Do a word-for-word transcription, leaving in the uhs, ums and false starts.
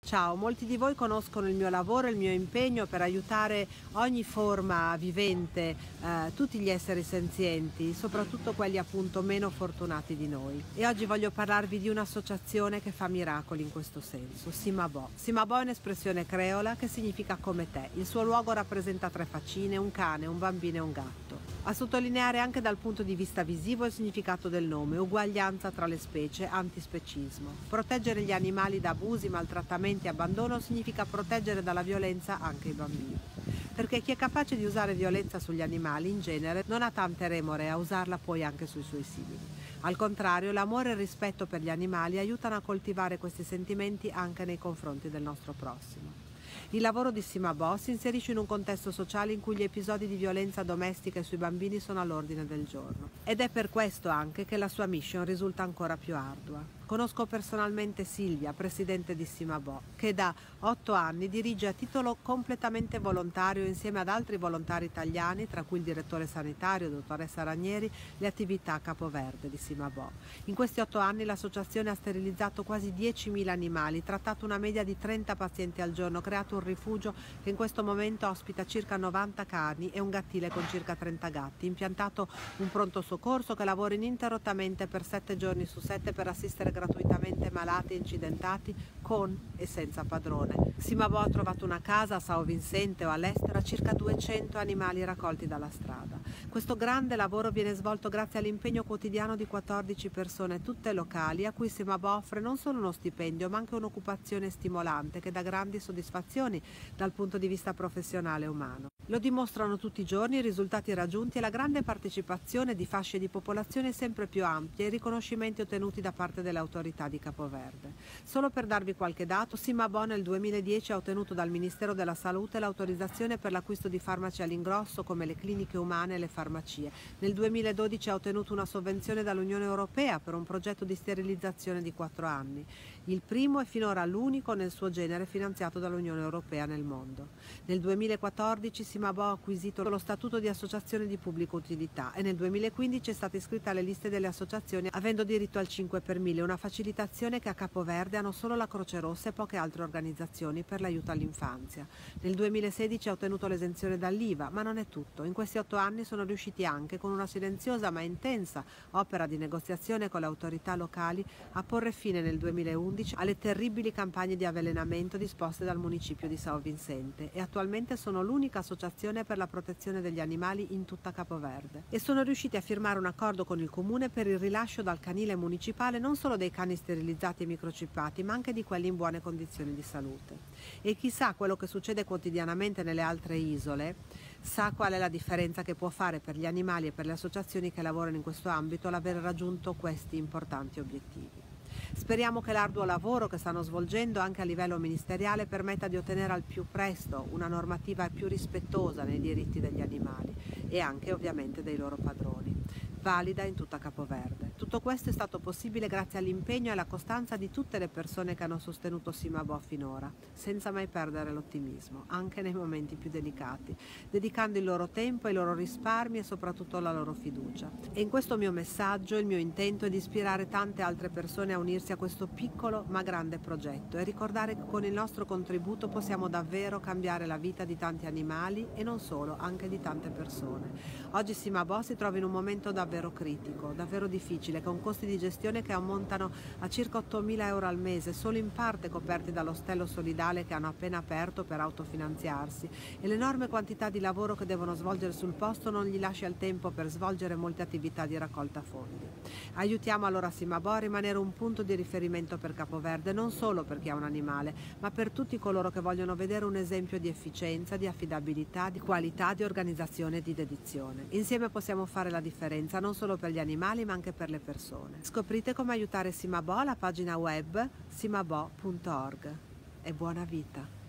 Ciao, molti di voi conoscono il mio lavoro e il mio impegno per aiutare ogni forma vivente, eh, tutti gli esseri senzienti, soprattutto quelli appunto meno fortunati di noi. E oggi voglio parlarvi di un'associazione che fa miracoli in questo senso, Simabò. Simabò è un'espressione creola che significa come te. Il suo luogo rappresenta tre faccine, un cane, un bambino e un gatto. A sottolineare anche dal punto di vista visivo il significato del nome, uguaglianza tra le specie, antispecismo. Proteggere gli animali da abusi, maltrattamenti e abbandono significa proteggere dalla violenza anche i bambini. Perché chi è capace di usare violenza sugli animali in genere non ha tante remore a usarla poi anche sui suoi simili. Al contrario, l'amore e il rispetto per gli animali aiutano a coltivare questi sentimenti anche nei confronti del nostro prossimo. Il lavoro di Simabò si inserisce in un contesto sociale in cui gli episodi di violenza domestica sui bambini sono all'ordine del giorno. Ed è per questo anche che la sua mission risulta ancora più ardua. Conosco personalmente Silvia, presidente di Simabò, che da otto anni dirige a titolo completamente volontario insieme ad altri volontari italiani, tra cui il direttore sanitario, dottoressa Ranieri, le attività a Capoverde di Simabò. In questi otto anni l'associazione ha sterilizzato quasi diecimila animali, trattato una media di trenta pazienti al giorno, creato un rifugio che in questo momento ospita circa novanta cani e un gattile con circa trenta gatti, impiantato un pronto soccorso che lavora ininterrottamente per sette giorni su sette per assistere gratuitamente malati e incidentati con e senza padrone. Simabò ha trovato una casa a São Vicente o all'estero a circa duecento animali raccolti dalla strada. Questo grande lavoro viene svolto grazie all'impegno quotidiano di quattordici persone, tutte locali, a cui Simabò offre non solo uno stipendio ma anche un'occupazione stimolante che dà grandi soddisfazioni dal punto di vista professionale e umano. Lo dimostrano tutti i giorni i risultati raggiunti e la grande partecipazione di fasce di popolazione sempre più ampie e i riconoscimenti ottenuti da parte delle autorità di Capoverde. Solo per darvi qualche dato, Simabò nel duemiladieci ha ottenuto dal Ministero della Salute l'autorizzazione per l'acquisto di farmaci all'ingrosso come le cliniche umane e le farmacie. Nel duemiladodici ha ottenuto una sovvenzione dall'Unione Europea per un progetto di sterilizzazione di quattro anni. Il primo e finora l'unico nel suo genere finanziato dall'Unione Europea nel mondo. Nel duemilaquattordici Simabò ha acquisito lo statuto di associazione di pubblica utilità e nel duemilaquindici è stata iscritta alle liste delle associazioni avendo diritto al cinque per mille, una facilitazione che a Capoverde hanno solo la Croce Rossa e poche altre organizzazioni per l'aiuto all'infanzia. Nel duemilasedici ha ottenuto l'esenzione dall'I V A, ma non è tutto. In questi otto anni sono riusciti anche, con una silenziosa ma intensa opera di negoziazione con le autorità locali, a porre fine nel duemilaundici alle terribili campagne di avvelenamento disposte dal municipio di São Vicente e attualmente sono l'unica associazione per la protezione degli animali in tutta Capoverde. E sono riusciti a firmare un accordo con il comune per il rilascio dal canile municipale non solo dei cani sterilizzati e microchippati, ma anche di quelli in buone condizioni di salute. E chissà quello che succede quotidianamente nelle altre isole, sa qual è la differenza che può fare per gli animali e per le associazioni che lavorano in questo ambito l'aver raggiunto questi importanti obiettivi. Speriamo che l'arduo lavoro che stanno svolgendo anche a livello ministeriale permetta di ottenere al più presto una normativa più rispettosa nei diritti degli animali e anche ovviamente dei loro padroni, valida in tutta Capoverde. Tutto questo è stato possibile grazie all'impegno e alla costanza di tutte le persone che hanno sostenuto Simabò finora, senza mai perdere l'ottimismo, anche nei momenti più delicati, dedicando il loro tempo, i loro risparmi e soprattutto la loro fiducia. E in questo mio messaggio il mio intento è di ispirare tante altre persone a unirsi a questo piccolo ma grande progetto e ricordare che con il nostro contributo possiamo davvero cambiare la vita di tanti animali e non solo, anche di tante persone. Oggi Simabò si trova in un momento davvero critico, davvero difficile, con costi di gestione che ammontano a circa ottomila euro al mese, solo in parte coperti dall'ostello solidale che hanno appena aperto per autofinanziarsi, e l'enorme quantità di lavoro che devono svolgere sul posto non gli lascia il tempo per svolgere molte attività di raccolta fondi. Aiutiamo allora Simabò a rimanere un punto di riferimento per Capoverde, non solo per chi ha un animale, ma per tutti coloro che vogliono vedere un esempio di efficienza, di affidabilità, di qualità, di organizzazione e di dedizione. Insieme possiamo fare la differenza non solo per gli animali ma anche per le persone. Scoprite come aiutare Simabò alla pagina web simabò punto org e buona vita!